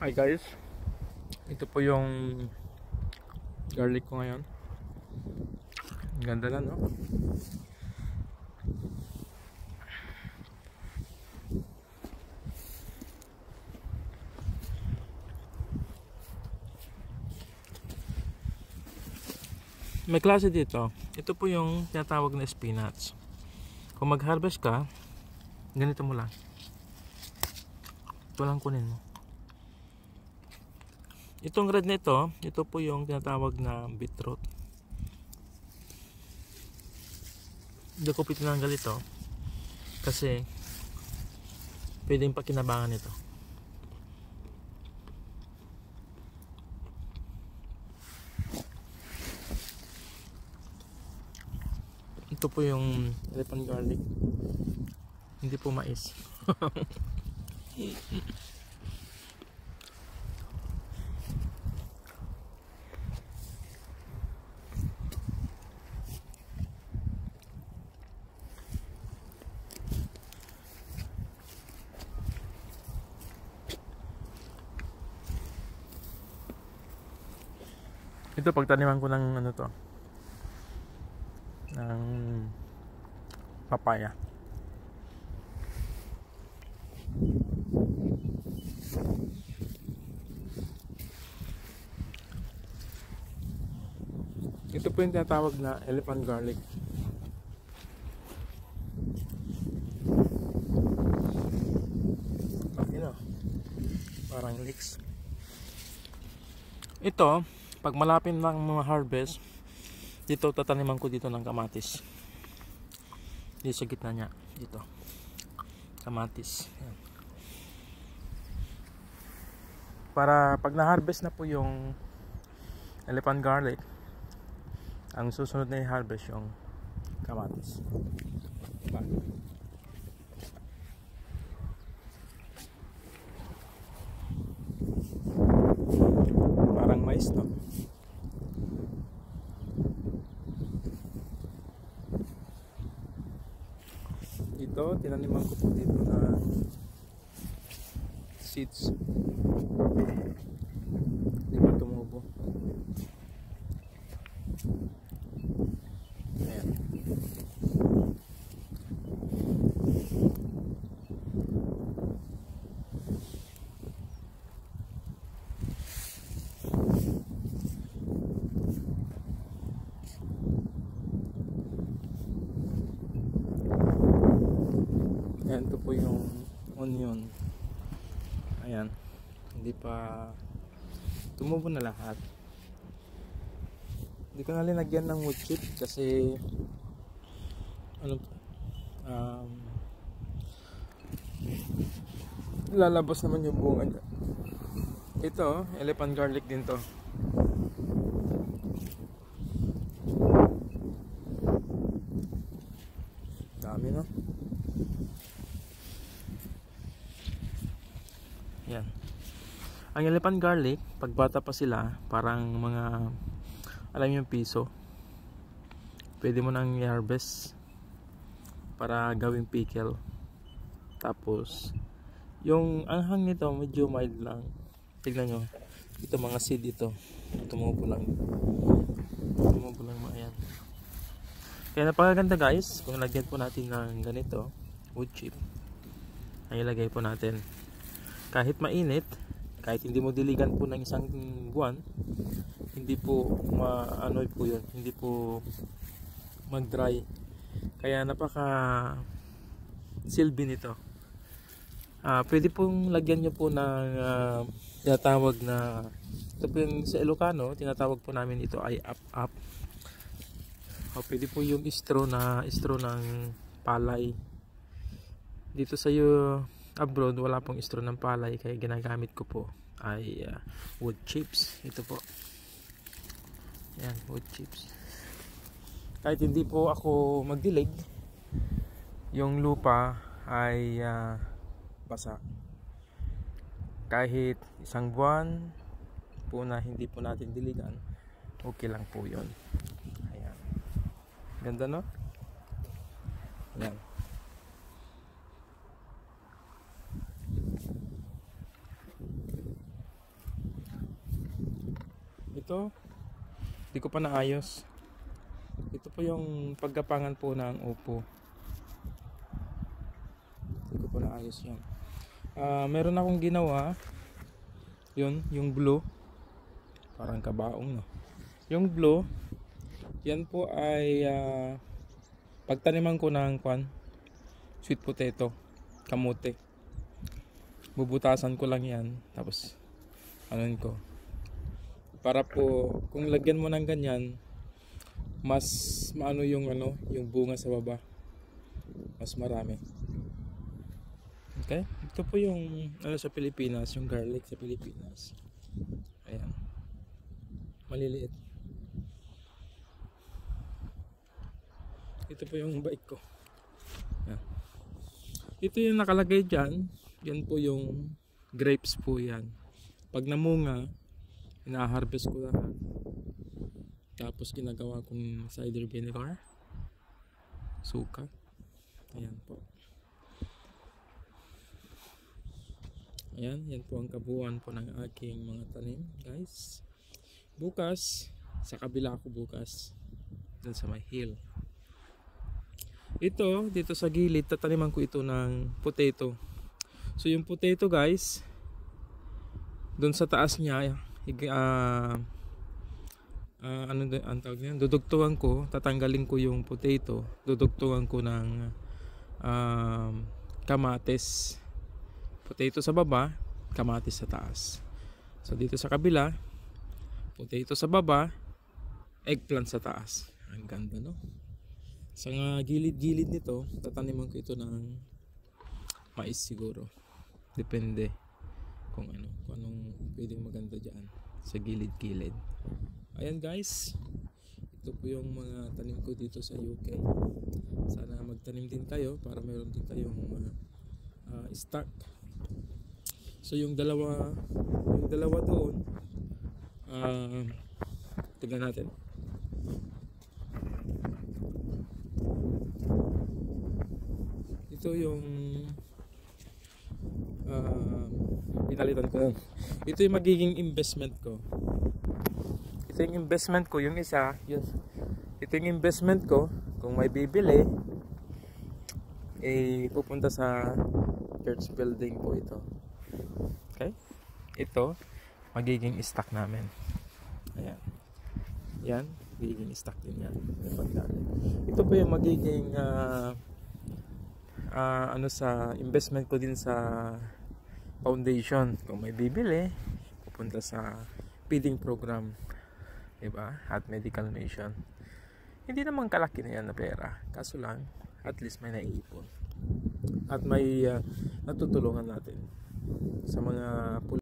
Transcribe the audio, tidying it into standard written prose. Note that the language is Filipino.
Hi guys, ito po yung garlic ko ngayon. Ganda na, no? May klase dito. Ito po yung tinatawag na spinach. Kung mag-harvest ka, ganito mo lang. Ito lang kunin mo. Itong red nito, ito po yung tinatawag na beetroot. Hindi ko pinanggal ito kasi pwedeng pakinabangan ito. Ito po yung elephant garlic. Hindi po mais. Ito pagtaniman ko ng ano to, ng papaya. Ito po yung tinatawag na elephant garlic. Okay na, parang leeks. Ito, pag malapit ng mga harvest, dito tataniman ko dito ng kamatis. Dito sa gitna niya, dito. Kamatis. Ayan. Para pag na-harvest na po yung elephant garlic, ang susunod na i-harvest yung kamatis. Diba? Parang mais, no? Dito, tinaniman ko po dito na seeds. Di ba tumubo? Ayan. Ayan, ito po yung onion. Ayan, hindi pa tumubo na lahat. Hindi ko na linagyan ng wood chip kasi ano, lalabas naman yung bunga niya. Ito, elephant garlic din to. Dami, no? Yan. Ang elephant garlic, pagbata pa sila, parang mga, alam yung piso. Pwede mo nang i-harvest para gawing pickle. Tapos, yung anghang nito medyo mild lang. Tignan nyo. Ito mga seed ito. Tumubo lang. Tumubo lang mga yan. Kaya napakaganda guys. Kung lagyan po natin ng ganito, wood chip, ay ilagay po natin. Kahit mainit, kahit hindi mo diligan po ng isang buwan, hindi po maano po yun, hindi po mag dry. Kaya napaka silbi nito. Pwede pong lagyan nyo po ng tinatawag na, ito po yung sa Ilocano, tinatawag po namin ito ay up. Pwede po yung straw ng palay. Dito sa abroad wala pong straw ng palay, kaya ginagamit ko po ay wood chips. Ito po, yan, wood chips. Kahit hindi po ako magdilig, yung lupa ay basa. Kahit isang buwan po na hindi po natin diligan, okay lang po yun. Ayan, ganda, no? Ayan. Ito, hindi ko pa naayos. Ito po yung paggapangan po ng upo. Hindi ko pa naayos yan. Meron akong ginawa. Yun, yung blue. Parang kabaong, no? Yung blue, yan po ay pagtaniman ko ng sweet potato, kamote. Bubutasan ko lang yan. Tapos, anuin ko. Para po, kung lagyan mo ng ganyan, mas maano yung yung bunga sa baba, mas marami. Okay, ito po yung sa Pilipinas, yung garlic sa Pilipinas. Ayan, maliliit. Ito po yung bike ko. Ayan. Ito yung nakalagay dyan. Yan po yung grapes po yan. Pag namunga, ina-harvest ko lahat. Tapos ginagawa kong cider vinegar, suka. Ayan po. Ayan, yan po ang kabuuan po ng aking mga tanim, guys. Bukas, sa kabila ako bukas, dun sa may hill. Ito, dito sa gilid, tataniman ko ito ng potato. So yung potato, guys, dun sa taas niya, ang tawag niyan, dudugtungan ko, tatanggalin ko yung potato, dudugtungan ko ng kamatis. Potato sa baba, kamatis sa taas. So dito sa kabila, potato sa baba, eggplant sa taas. Ang ganda, no? Sa gilid-gilid nito, tataniman ko ito ng mais siguro. Depende kung anong pwedeng maganda diyan sa gilid-gilid. Ayan, guys, ito po yung mga tanim ko dito sa UK. Sana magtanim din kayo para meron din kayong stock. So yung dalawa doon, tingnan natin. Ito yung pinalitan ko. Ito yung magiging investment ko. Ito yung investment ko, yung isa, yes. Ito yung investment ko, kung may bibili, pupunta sa church building po ito. Okay? Ito, magiging stock namin. Ayan. Yan, magiging stock din yan. Ito po yung magiging sa investment ko din sa foundation. Kung may bibili, pupunta sa feeding program. Diba? At medical mission. Hindi naman kalaki na yan na pera. Kaso lang, at least may naiipon. At may natutulungan natin sa mga